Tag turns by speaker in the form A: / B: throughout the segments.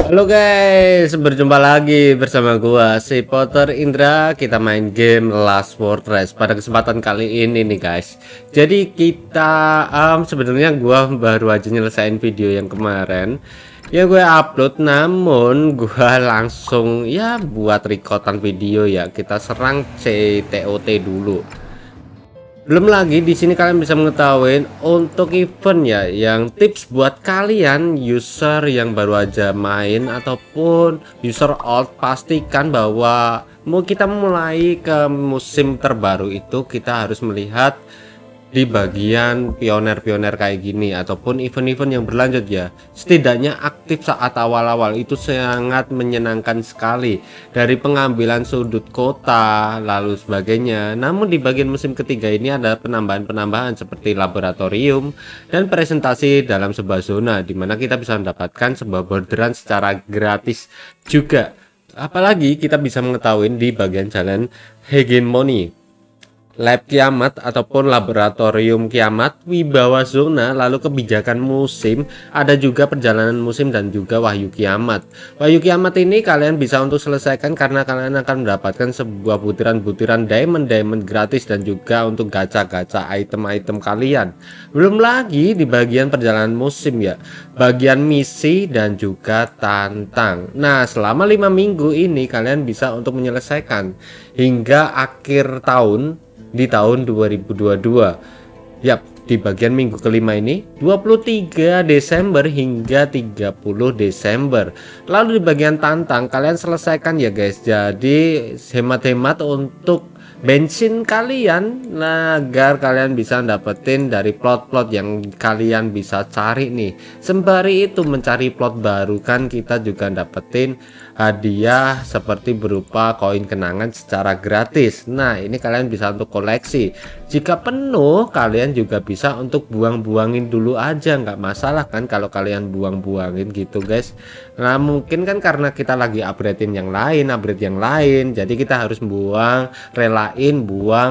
A: Halo guys, berjumpa lagi bersama gua si Potter Indra. Kita main game Last Fortress pada kesempatan kali ini nih guys. Jadi kita sebenarnya gua baru aja nyelesain video yang kemarin ya gue upload, namun gua langsung ya buat recordan video ya. Kita serang CTOT dulu. Belum lagi di sini kalian bisa mengetahui untuk event ya, yang tips buat kalian user yang baru aja main ataupun user old, pastikan bahwa mau kita mulai ke musim terbaru itu kita harus melihat di bagian pioner-pioner kayak gini ataupun event-event yang berlanjut ya. Setidaknya aktif saat awal-awal itu sangat menyenangkan sekali, dari pengambilan sudut kota lalu sebagainya. Namun di bagian musim ketiga ini ada penambahan-penambahan seperti laboratorium dan presentasi dalam sebuah zona, dimana kita bisa mendapatkan sebuah borderan secara gratis juga. Apalagi kita bisa mengetahui di bagian jalan hegemoni, lab kiamat ataupun laboratorium kiamat, wibawa zona, lalu kebijakan musim, ada juga perjalanan musim dan juga wahyu kiamat. Wahyu kiamat ini kalian bisa untuk selesaikan karena kalian akan mendapatkan sebuah butiran-butiran diamond gratis dan juga untuk gacha-gacha item-item kalian. Belum lagi di bagian perjalanan musim ya, bagian misi dan juga tantang. Nah, selama 5 minggu ini kalian bisa untuk menyelesaikan hingga akhir tahun di tahun 2022. Yap, di bagian minggu kelima ini 23 Desember hingga 30 Desember. Lalu di bagian tantang kalian selesaikan ya guys. Jadi hemat-hemat untuk bensin kalian, nah, agar kalian bisa dapetin dari plot-plot yang kalian bisa cari nih. Sembari itu mencari plot baru kan kita juga dapetin hadiah seperti berupa koin kenangan secara gratis. Nah, ini kalian bisa untuk koleksi. Jika penuh kalian juga bisa untuk buang-buangin dulu aja, nggak masalah kan kalau kalian buang-buangin gitu guys. Nah, mungkin kan karena kita lagi upgrade yang lain, jadi kita harus buang, relain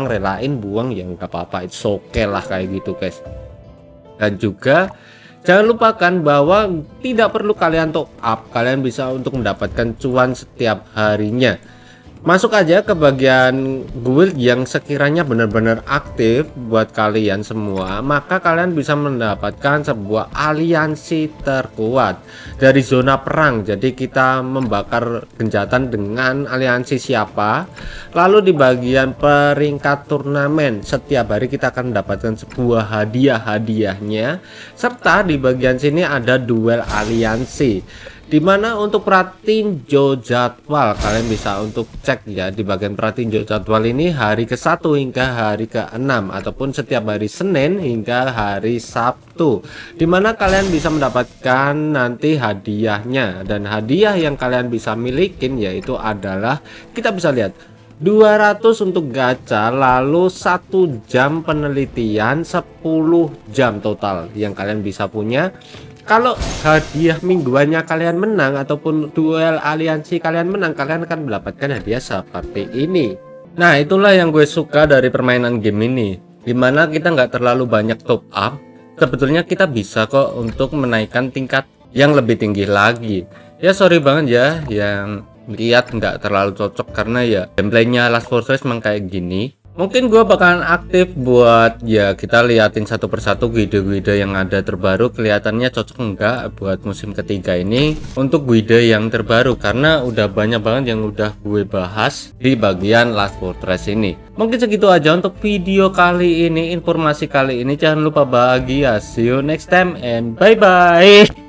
A: buang yang nggak apa-apa, it's okay lah kayak gitu guys. Dan juga jangan lupakan bahwa tidak perlu kalian top up, kalian bisa untuk mendapatkan cuan setiap harinya. Masuk aja ke bagian guild yang sekiranya benar-benar aktif buat kalian semua, maka kalian bisa mendapatkan sebuah aliansi terkuat dari zona perang. Jadi kita membakar genjatan dengan aliansi siapa. Lalu di bagian peringkat turnamen setiap hari kita akan mendapatkan sebuah hadiahnya, serta di bagian sini ada duel aliansi, dimana untuk pratinjo jadwal kalian bisa untuk cek ya. Di bagian pratinjo jadwal ini hari ke-1 hingga hari ke-6 ataupun setiap hari Senin hingga hari Sabtu, dimana kalian bisa mendapatkan nanti hadiahnya. Dan hadiah yang kalian bisa milikin yaitu adalah, kita bisa lihat 200 untuk gacha, lalu 1 jam penelitian, 10 jam total yang kalian bisa punya. Kalau hadiah mingguannya kalian menang ataupun duel aliansi kalian menang, kalian akan mendapatkan hadiah seperti ini. Nah, itulah yang gue suka dari permainan game ini, dimana kita nggak terlalu banyak top up. Sebetulnya kita bisa kok untuk menaikkan tingkat yang lebih tinggi lagi. Ya sorry banget ya yang lihat nggak terlalu cocok, karena ya gameplaynya Last Fortress memang kayak gini. Mungkin gue bakalan aktif buat ya kita liatin satu persatu guide-guide yang ada terbaru, kelihatannya cocok enggak buat musim ketiga ini untuk guide yang terbaru, karena udah banyak banget yang udah gue bahas di bagian Last Fortress ini. Mungkin segitu aja untuk video kali ini, informasi kali ini. Jangan lupa bahagia, see you next time and bye bye.